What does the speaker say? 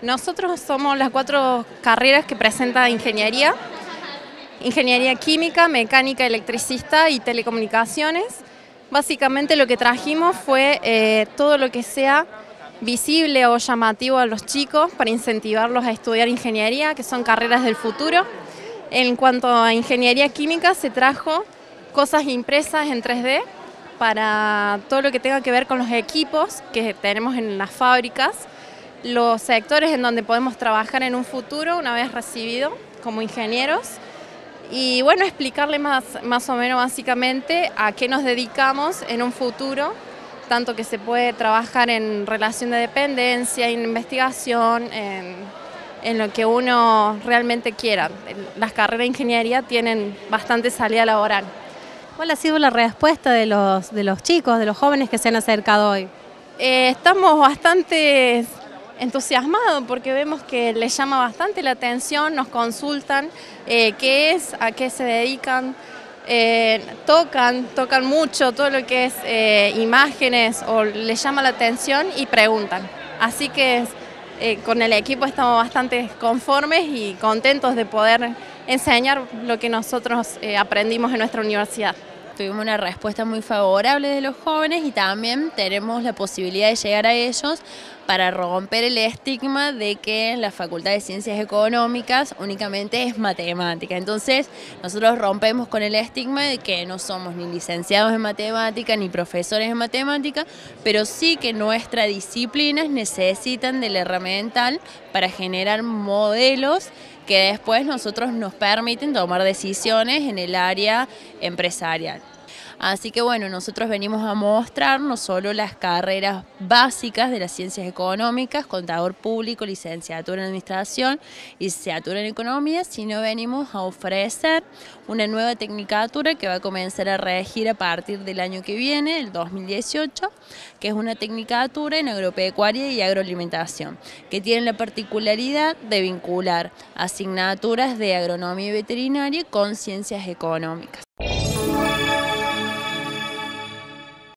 Nosotros somos las 4 carreras que presenta ingeniería. Ingeniería química, mecánica, electricista y telecomunicaciones. Básicamente lo que trajimos fue todo lo que sea visible o llamativo a los chicos para incentivarlos a estudiar ingeniería, que son carreras del futuro. En cuanto a ingeniería química, se trajo cosas impresas en 3D para todo lo que tenga que ver con los equipos que tenemos en las fábricas, los sectores en donde podemos trabajar en un futuro una vez recibido como ingenieros. Y bueno, explicarle más o menos básicamente a qué nos dedicamos en un futuro, tanto que se puede trabajar en relación de dependencia, en investigación, en lo que uno realmente quiera. Las carreras de ingeniería tienen bastante salida laboral. ¿Cuál ha sido la respuesta de los chicos, de los jóvenes que se han acercado hoy? Estamos bastante entusiasmados porque vemos que les llama bastante la atención, nos consultan qué es, a qué se dedican, tocan mucho todo lo que es imágenes o les llama la atención y preguntan. Así que con el equipo estamos bastante conformes y contentos de poder enseñar lo que nosotros aprendimos en nuestra universidad. Tuvimos una respuesta muy favorable de los jóvenes y también tenemos la posibilidad de llegar a ellos para romper el estigma de que la Facultad de Ciencias Económicas únicamente es matemática. Entonces nosotros rompemos con el estigma de que no somos ni licenciados en matemática ni profesores en matemática, pero sí que nuestras disciplinas necesitan del herramental para generar modelos que después nosotros nos permiten tomar decisiones en el área empresarial. Así que bueno, nosotros venimos a mostrar no solo las carreras básicas de las ciencias económicas, contador público, licenciatura en administración y licenciatura en economía, sino venimos a ofrecer una nueva tecnicatura que va a comenzar a regir a partir del año que viene, el 2018, que es una tecnicatura en agropecuaria y agroalimentación, que tiene la particularidad de vincular asignaturas de agronomía y veterinaria con ciencias económicas.